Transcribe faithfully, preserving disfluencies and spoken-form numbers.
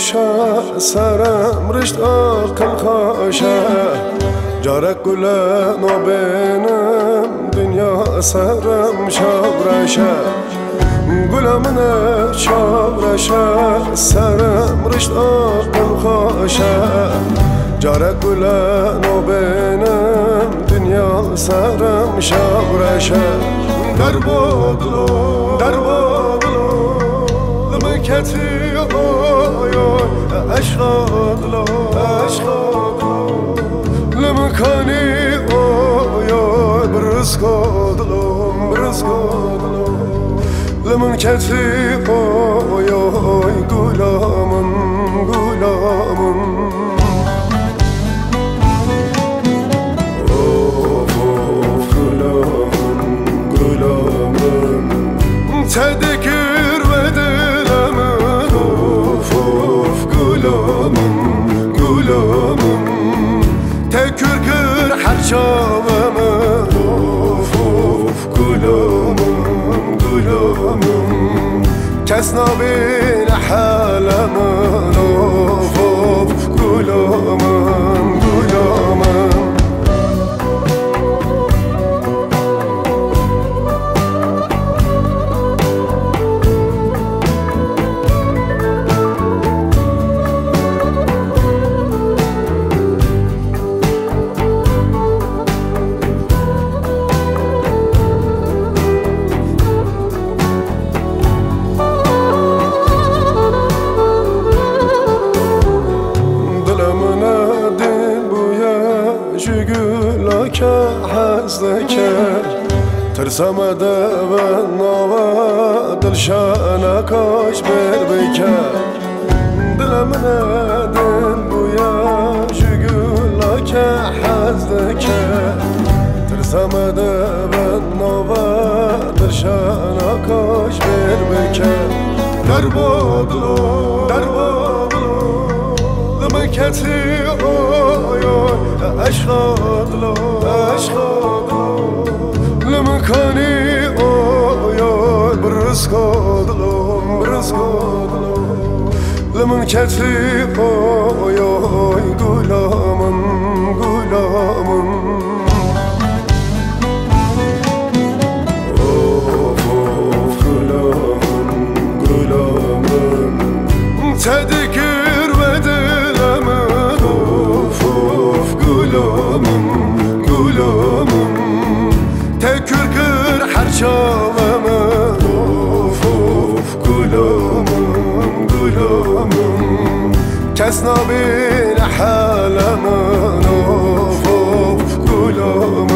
خوشه سرم رشت آقل خوشه جارک گله نابینم دنیا سرم شابرشه گلمنه شابرشه سرم رشت آقل خوشه جارک گله نابینم دنیا سرم شابرشه در بادلو در بادلو لمکتی اشغال اشغال لمكاني اوي برزقادلو برزقادلو لمن كتفي اوي غلامن غلامن اوف اوف غلامن غلامن تذكر ودلمن اوف اوف غلامن غلامن تكر كر حرشامه اوف اوف غلامم غلامم کس نبین حالمه اوف اوف غلامم غلامم که حزده کرد ترسمده و نوا دلشانه کاش بر بکرد دلم ندن بویا جگولا که حزده کرد ترسمده و نوا دلشانه کاش بر بکرد در بادلو در بادلو لمکتی آیا اشغال اشغال لمكاني اوي برزقادلو برزقادلو لمن كتفي اوي غلامن غلامن اوف اوف غلامن غلامن تذكر ودلمن اوف اوف غلامن غلامم تکر کر حرشامه اوف اوف غلامم غلامم کس نبین حالمه اوف اوف غلامم